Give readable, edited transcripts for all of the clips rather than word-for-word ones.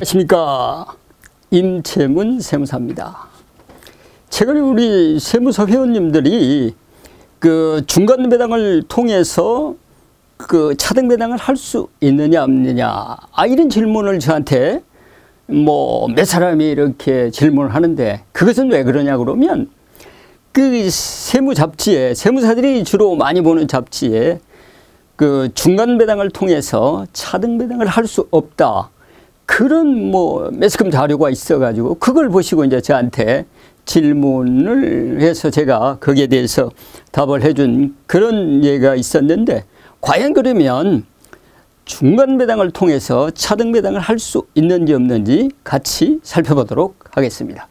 안녕하십니까. 임채문 세무사입니다. 최근에 우리 세무사 회원님들이 그 중간 배당을 통해서 그 차등 배당을 할 수 있느냐 없느냐 이런 질문을 저한테 몇 사람이 이렇게 질문을 하는데, 그것은 왜 그러냐 그러면 그 세무 잡지에, 세무사들이 주로 많이 보는 잡지에 그 중간 배당을 통해서 차등 배당을 할 수 없다, 그런 매스컴 자료가 있어가지고 그걸 보시고 이제 저한테 질문을 해서 제가 거기에 대해서 답을 해준 그런 예가 있었는데, 과연 그러면 중간 배당을 통해서 차등 배당을 할 수 있는지 없는지 같이 살펴보도록 하겠습니다.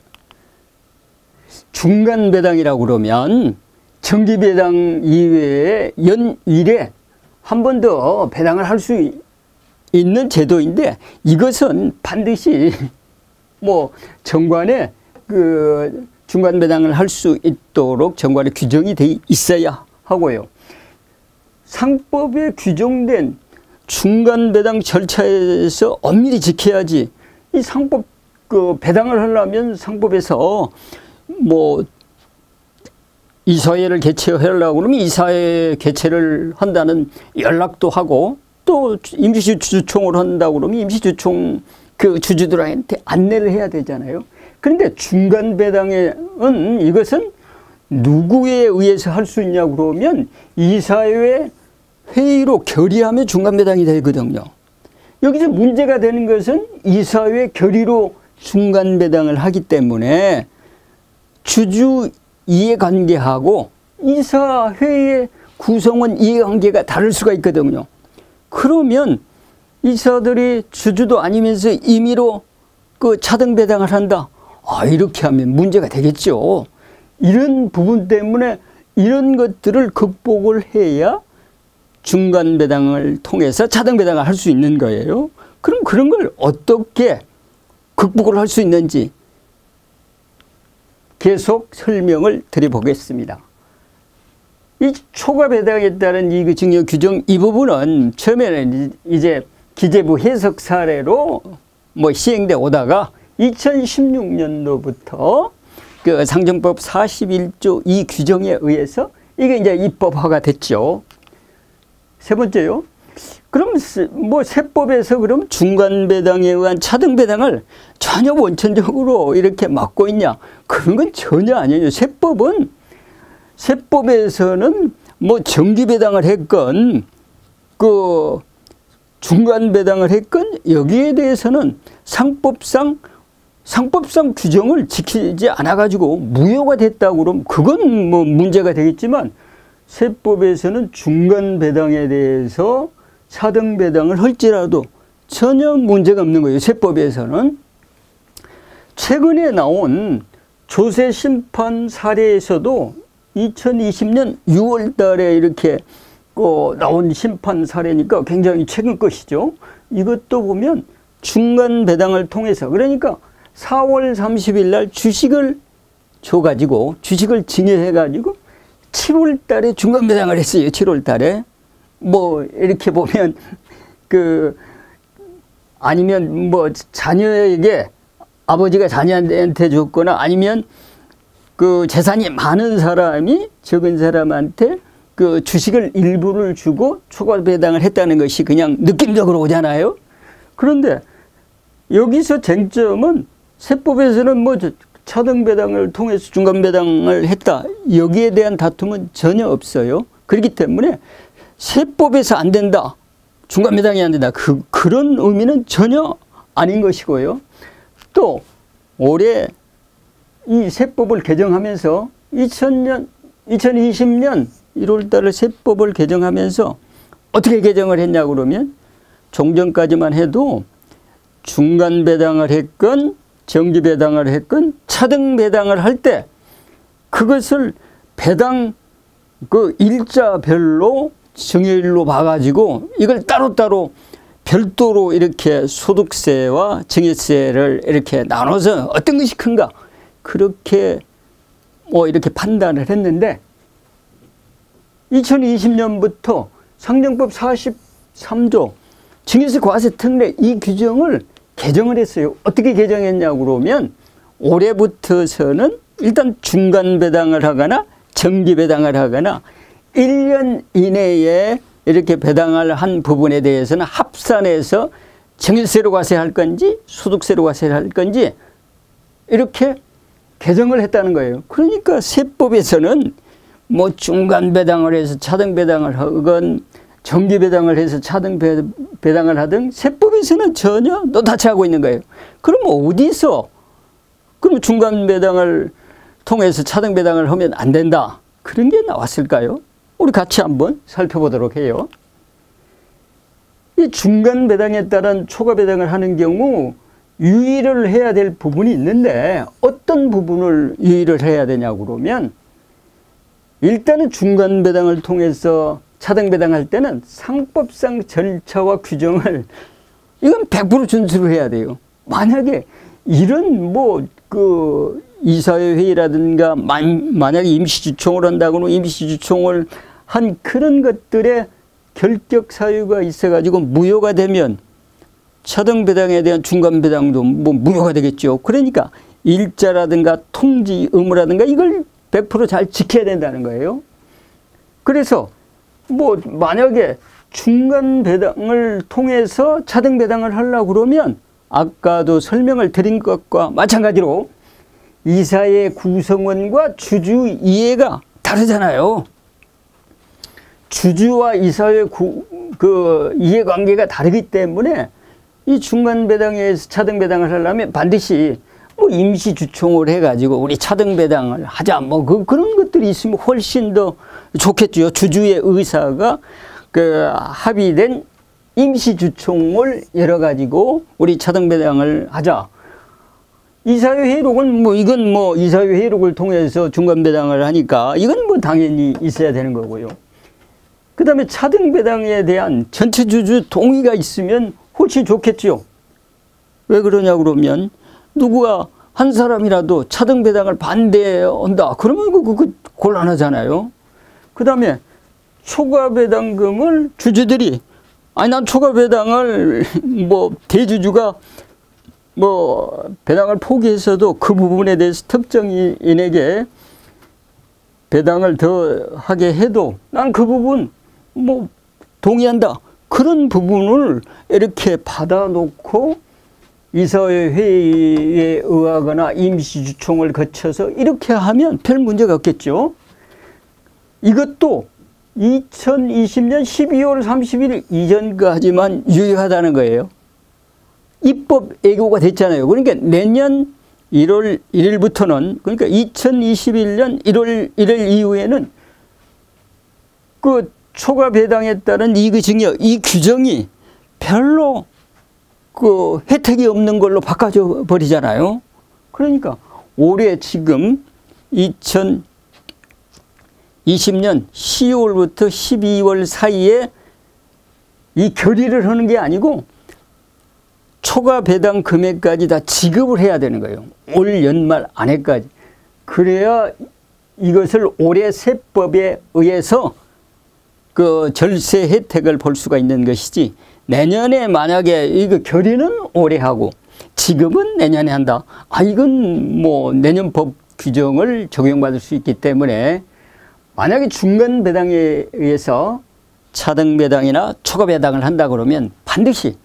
중간 배당이라고 그러면 정기 배당 이외에 연일에 한 번 더 배당을 할 수 있는 제도인데, 이것은 반드시 정관에 그 중간 배당을 할 수 있도록 정관에 규정이 돼 있어야 하고요. 상법에 규정된 중간 배당 절차에서 엄밀히 지켜야지. 이 상법 그 배당을 하려면 상법에서 이사회를 개최하려고 그러면 이사회 개최를 한다는 연락도 하고, 또 임시주총을 한다고 그러면 임시주총 그 주주들한테 안내를 해야 되잖아요. 그런데 중간 배당은 이것은 누구에 의해서 할 수 있냐고 그러면 이사회 회의로 결의하면 중간 배당이 되거든요. 여기서 문제가 되는 것은 이사회 결의로 중간 배당을 하기 때문에 주주 이해관계하고 이사회의 구성원 이해관계가 다를 수가 있거든요. 그러면 이사들이 주주도 아니면서 임의로 그 차등 배당을 한다, 이렇게 하면 문제가 되겠죠. 이런 부분 때문에 이런 것들을 극복을 해야 중간 배당을 통해서 차등 배당을 할 수 있는 거예요. 그럼 그런 걸 어떻게 극복을 할 수 있는지 계속 설명을 드려보겠습니다. 이 초과 배당에 따른 이 증여 규정 이 부분은 처음에는 이제 기재부 해석 사례로 시행돼 오다가 2016년도부터 그 상정법 41조 이 규정에 의해서 이게 이제 입법화가 됐죠. 세 번째요. 그럼 세법에서 그럼 중간 배당에 의한 차등 배당을 전혀 원천적으로 이렇게 막고 있냐? 그런 건 전혀 아니에요. 세법에서는 정기 배당을 했건 그 중간 배당을 했건 여기에 대해서는 상법상 규정을 지키지 않아 가지고 무효가 됐다고 그러면 그건 문제가 되겠지만, 세법에서는 중간 배당에 대해서 차등 배당을 할지라도 전혀 문제가 없는 거예요. 세법에서는. 최근에 나온 조세 심판 사례에서도 2020년 6월 달에 이렇게 나온 심판 사례니까 굉장히 최근 것이죠. 이것도 보면 중간 배당을 통해서, 그러니까 4월 30일 날 주식을 줘가지고 주식을 증여해가지고 7월 달에 중간 배당을 했어요. 7월 달에. 이렇게 보면 아니면 자녀에게, 아버지가 자녀한테 줬거나 아니면 그 재산이 많은 사람이 적은 사람한테 그 주식을 일부를 주고 초과 배당을 했다는 것이 그냥 느낌적으로 오잖아요. 그런데 여기서 쟁점은 세법에서는 차등 배당을 통해서 중간 배당을 했다, 여기에 대한 다툼은 전혀 없어요. 그렇기 때문에 세법에서 안 된다, 중간 배당이 안 된다, 그런 의미는 전혀 아닌 것이고요. 또 올해 이 세법을 개정하면서 2020년 1월 달에 세법을 개정하면서 어떻게 개정을 했냐 그러면, 종전까지만 해도 중간 배당을 했건 정기 배당을 했건 차등 배당을 할 때 그것을 배당 그 일자별로 증여일로 봐가지고 이걸 따로따로 별도로 이렇게 소득세와 증여세를 이렇게 나눠서 어떤 것이 큰가, 그렇게 이렇게 판단을 했는데, 2020년부터 상정법 43조 증여세 과세 특례 이 규정을 개정을 했어요. 어떻게 개정했냐고 그러면 올해부터서는 일단 중간 배당을 하거나 정기 배당을 하거나 1년 이내에 이렇게 배당을 한 부분에 대해서는 합산해서 정일세로 과세할 건지 소득세로 과세할 건지 이렇게 개정을 했다는 거예요. 그러니까 세법에서는 뭐 중간 배당을 해서 차등 배당을 하건 정기 배당을 해서 차등 배당을 하든 세법에서는 전혀 노타치하고 있는 거예요. 그럼 어디서 그럼 중간 배당을 통해서 차등 배당을 하면 안 된다. 그런 게 나왔을까요? 우리 같이 한번 살펴보도록 해요. 이 중간 배당에 따른 초과 배당을 하는 경우 유의를 해야 될 부분이 있는데 어떤 부분을 유의를 해야 되냐고 그러면 일단은 중간 배당을 통해서 차등 배당할 때는 상법상 절차와 규정을 이건 100% 준수를 해야 돼요. 만약에 이런 이사회회의라든가 만약에 임시주총을 한다고는 임시주총을 한 그런 것들에 결격 사유가 있어가지고 무효가 되면 차등 배당에 대한 중간 배당도 무효가 되겠죠. 그러니까 일자라든가 통지 의무라든가 이걸 100% 잘 지켜야 된다는 거예요. 그래서 만약에 중간 배당을 통해서 차등 배당을 하려고 그러면 아까도 설명을 드린 것과 마찬가지로 이사회 구성원과 주주 이해가 다르잖아요. 주주와 이사회 이해관계가 다르기 때문에 이 중간 배당에서 차등 배당을 하려면 반드시 임시주총을 해가지고 우리 차등 배당을 하자 그런 것들이 있으면 훨씬 더 좋겠죠. 주주의 의사가 합의된 임시주총을 열어가지고 우리 차등 배당을 하자. 이사회회의록은 이건 이사회회의록을 통해서 중간 배당을 하니까 이건 당연히 있어야 되는 거고요. 그 다음에 차등 배당에 대한 전체 주주 동의가 있으면 훨씬 좋겠죠. 왜 그러냐 그러면 누구가 한 사람이라도 차등 배당을 반대한다. 그러면 그거 곤란하잖아요. 그 다음에 초과 배당금을 주주들이 난 초과 배당을 대주주가 배당을 포기해서도 그 부분에 대해서 특정인에게 배당을 더 하게 해도 난 그 부분 동의한다. 그런 부분을 이렇게 받아놓고 이사회 회의에 의하거나 임시주총을 거쳐서 이렇게 하면 별 문제가 없겠죠. 이것도 2020년 12월 30일 이전까지만 유효하다는 거예요. 입법 예고가 됐잖아요. 그러니까 내년 1월 1일부터는 그러니까 2021년 1월 1일 이후에는 그 초과 배당에 따른 이익의 증여 이 규정이 별로 혜택이 없는 걸로 바꿔져 버리잖아요. 그러니까 올해 지금 2020년 12월부터 12월 사이에 이 결의를 하는 게 아니고 초과 배당 금액까지 다 지급을 해야 되는 거예요. 올 연말 안에까지. 그래야 이것을 올해 세법에 의해서 절세 혜택을 볼 수가 있는 것이지 내년에 만약에 이거 결의는 올해 하고 지급은 내년에 한다. 이건 내년 법 규정을 적용받을 수 있기 때문에 만약에 중간 배당에 의해서 차등 배당이나 초과 배당을 한다 그러면 반드시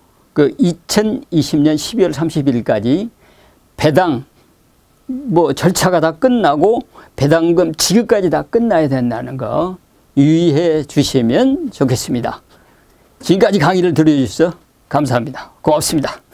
2020년 12월 30일까지 배당 절차가 다 끝나고 배당금 지급까지 다 끝나야 된다는 거 유의해 주시면 좋겠습니다. 지금까지 강의를 들어주셔서 감사합니다. 고맙습니다.